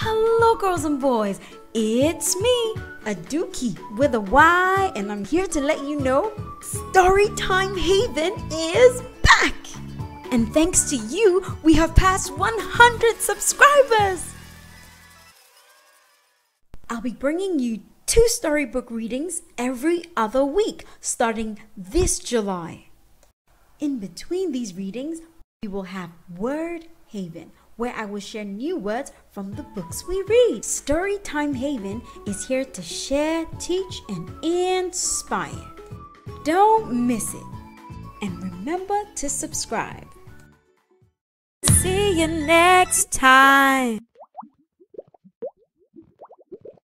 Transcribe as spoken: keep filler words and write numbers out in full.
Hello girls and boys, it's me, Aduky with a Y, and I'm here to let you know Storytime Haven is back! And thanks to you, we have passed one hundred subscribers! I'll be bringing you two storybook readings every other week, starting this July. In between these readings, we will have Word Haven, where I will share new words from the books we read. Storytime Haven is here to share, teach, and inspire. Don't miss it. And remember to subscribe. See you next time.